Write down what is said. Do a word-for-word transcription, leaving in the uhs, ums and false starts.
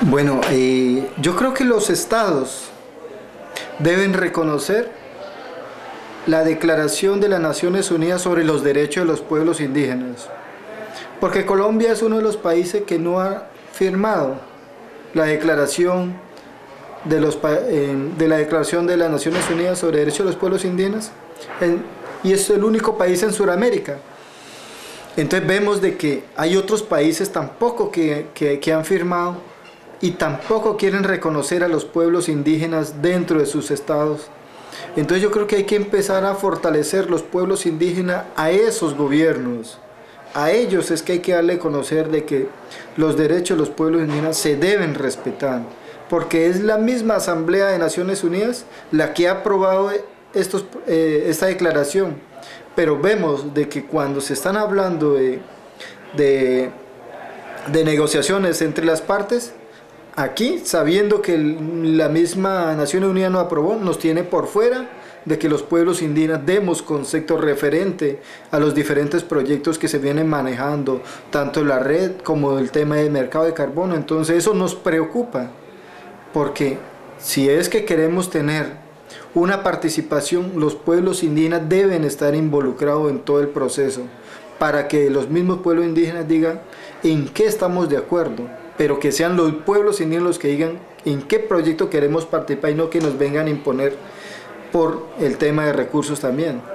Bueno, eh, yo creo que los estados deben reconocer la Declaración de las Naciones Unidas sobre los Derechos de los Pueblos Indígenas, porque Colombia es uno de los países que no ha firmado la Declaración de, los, eh, de la Declaración de las Naciones Unidas sobre Derechos de los Pueblos Indígenas, en, y es el único país en Sudamérica. Entonces vemos de que hay otros países tampoco que, que, que han firmado y tampoco quieren reconocer a los pueblos indígenas dentro de sus estados. Entonces yo creo que hay que empezar a fortalecer los pueblos indígenas a esos gobiernos. A ellos es que hay que darle a conocer de que los derechos de los pueblos indígenas se deben respetar, porque es la misma Asamblea de Naciones Unidas la que ha aprobado estos, eh, esta declaración. Pero vemos de que cuando se están hablando de, de, de negociaciones entre las partes, aquí, sabiendo que la misma Naciones Unidas no aprobó, nos tiene por fuera de que los pueblos indígenas demos concepto referente a los diferentes proyectos que se vienen manejando, tanto la red como el tema del mercado de carbono. Entonces eso nos preocupa, porque si es que queremos tener una participación, los pueblos indígenas deben estar involucrados en todo el proceso, para que los mismos pueblos indígenas digan en qué estamos de acuerdo, pero que sean los pueblos indígenas los que digan en qué proyecto queremos participar y no que nos vengan a imponer por el tema de recursos también.